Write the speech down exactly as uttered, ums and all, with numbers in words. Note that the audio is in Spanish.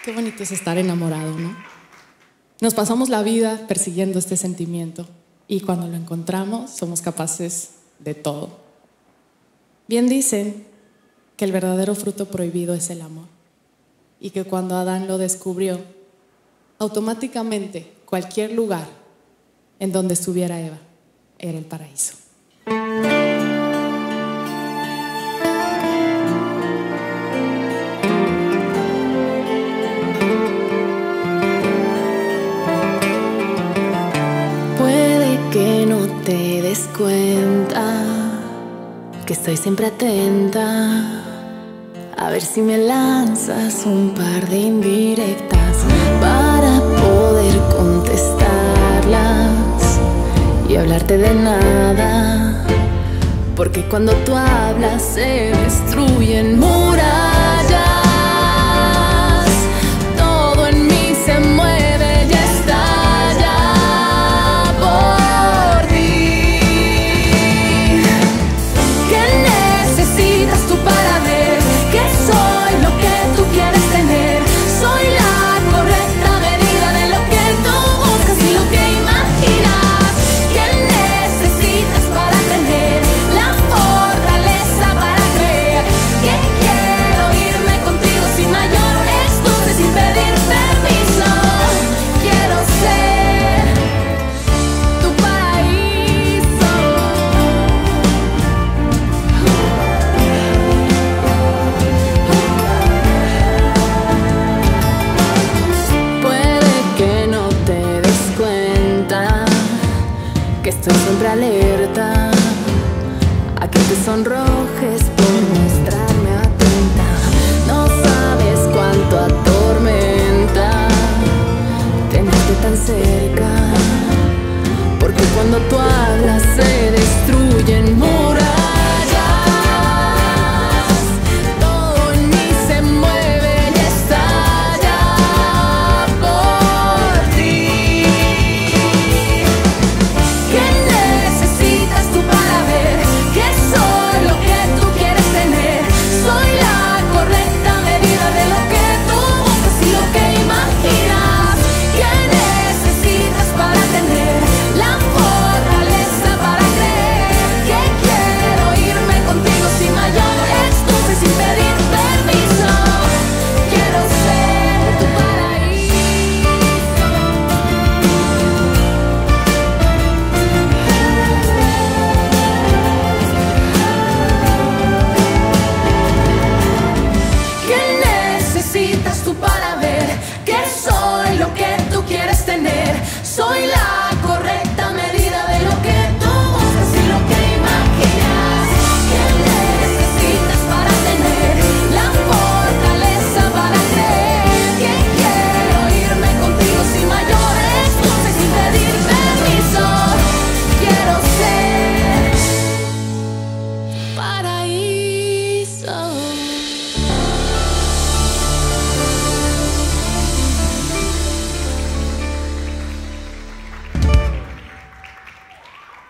Qué bonito es estar enamorado, ¿no? Nos pasamos la vida persiguiendo este sentimiento y cuando lo encontramos somos capaces de todo. Bien dicen que el verdadero fruto prohibido es el amor y que cuando Adán lo descubrió, automáticamente cualquier lugar en donde estuviera Eva era el paraíso. Que no te des cuenta que estoy siempre atenta a ver si me lanzas un par de indirectas para poder contestarlas y hablarte de nada, porque cuando tú hablas se destruyen murallas. Todo en mí se mueve y estalla por ti. ¿Qué necesitas tú para ver que soy lo que tú quieres tener? Soy la correcta medida de lo que tú buscas y lo que imaginas. ¿Qué necesitas para tener la fortaleza para creer que quiero irme contigo sin mayor excusa, sin pedir permiso? Quiero ser tu paraíso. Puede que no te des cuenta que estoy siempre alerta a que te sonrojes